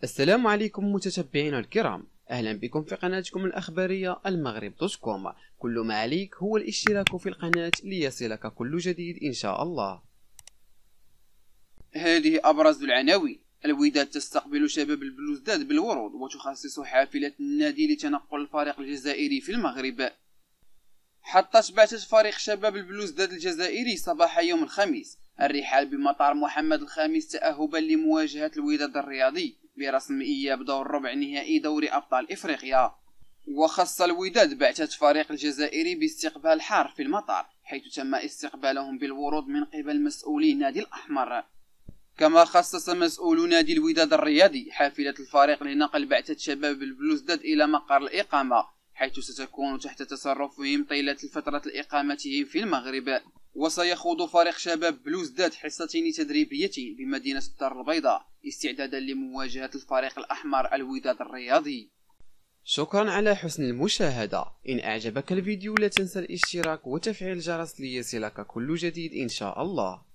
السلام عليكم متتبعينا الكرام، أهلا بكم في قناتكم الأخبارية المغرب دوت كوم. كل ما عليك هو الاشتراك في القناة ليصلك كل جديد إن شاء الله. هذه أبرز العناوين. الوداد تستقبل شباب البلوزداد بالورود وتخصص حافلة النادي لتنقل الفريق الجزائري في المغرب. حطت بعثة فريق شباب البلوزداد الجزائري صباح يوم الخميس الرحال بمطار محمد الخامس تأهبا لمواجهة الوداد الرياضي برسم إياب دور ربع نهائي دوري أبطال إفريقيا. وخص الوداد بعثة فريق الجزائري باستقبال حار في المطار، حيث تم استقبالهم بالورود من قبل مسؤولي نادي الأحمر. كما خصص مسؤول نادي الوداد الرياضي حافلة الفريق لنقل بعثة شباب البلوزداد إلى مقر الإقامة، حيث ستكون تحت تصرفهم طيلة فترة إقامتهم في المغرب. وسيخوض فريق شباب بلوزداد حصتين تدريبيتين بمدينة الدار البيضاء استعدادا لمواجهة الفريق الأحمر الوداد الرياضي. شكرا على حسن المشاهدة. إن أعجبك الفيديو لا تنسى الاشتراك وتفعيل الجرس ليصلك كل جديد إن شاء الله.